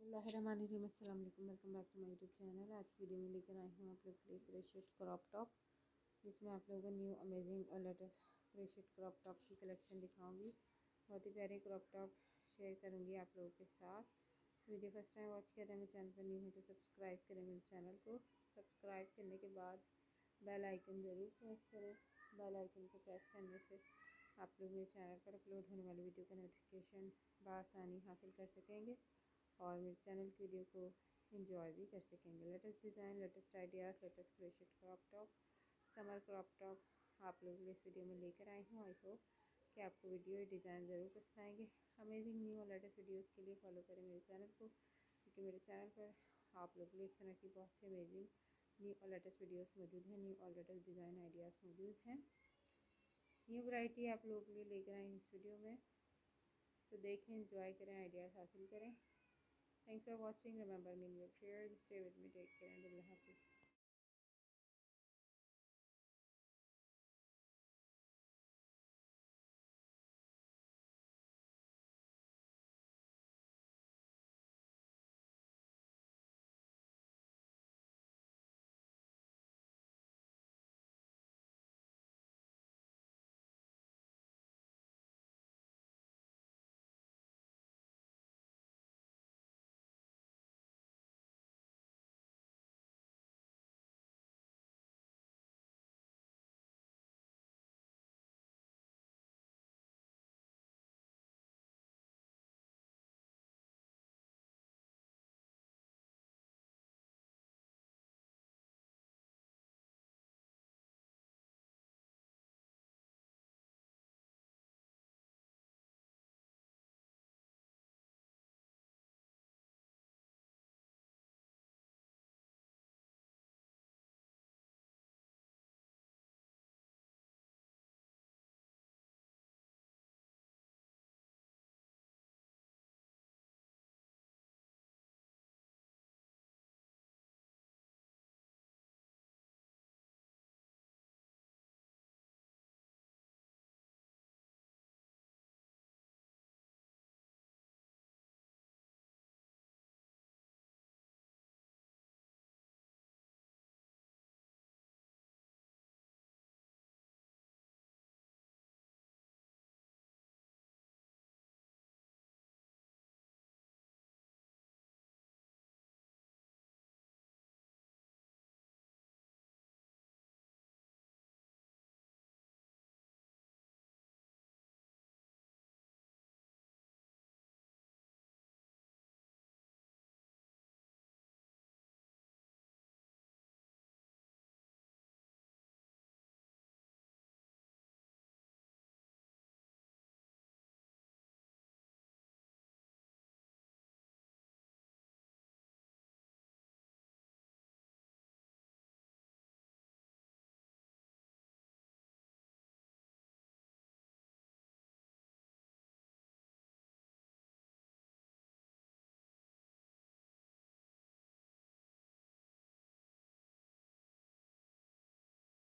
बिस्मिल्लाहिर्रहमानिर्रहीम, अस्सलाम वालेकुम, welcome back to my YouTube channel. आज की वीडियो में लेकर आई हूँ आप लोग के लिए क्रोशेट क्रॉप टॉप, जिसमें आप लोगों को न्यू अमेजिंग और लेटेस्ट क्रोशेट क्रॉप टॉप की कलेक्शन दिखाऊंगी। बहुत ही प्यारे क्रॉप टॉप शेयर करूँगी आप लोगों के साथ। वीडियो फर्स्ट टाइम वॉच कर रहे हैं, मेरे चैनल पर न्यू है तो सब्सक्राइब करें मेरे चैनल को। सब्सक्राइब करने के बाद बेल आइकन ज़रूर प्रेस करें। बेल आइकन को प्रेस करने से आप लोग मेरे चैनल पर अपलोड होने वाली वीडियो का नोटिफिकेशन बआसानी हासिल कर सकेंगे और मेरे चैनल की वीडियो को एंजॉय भी कर सकेंगे। Latest design, latest ideas, latest crochet crop top, summer crop top आप लोगों के लिए इस वीडियो में लेकर आई हूँ। आई होप कि आपको वीडियो डिज़ाइन ज़रूर पसंद आएंगे। अमेजिंग न्यू और लेटेस्ट वीडियोज़ के लिए फॉलो करें मेरे चैनल को, क्योंकि मेरे चैनल पर आप लोगों के लिए इस तरह की बहुत सी अमेजिंग न्यू और लेटेस्ट वीडियोज़ मौजूद हैं। न्यू और लेटेस्ट डिज़ाइन आइडियाज़ मौजूद हैं। न्यू वैरायटी आप लोगों के लिए लेकर आई इस वीडियो में, तो देखें, एंजॉय करें, आइडियाज़ हासिल करें। Thanks for watching. Remember me in your prayers. Stay with me. Take care and Allah Hafiz.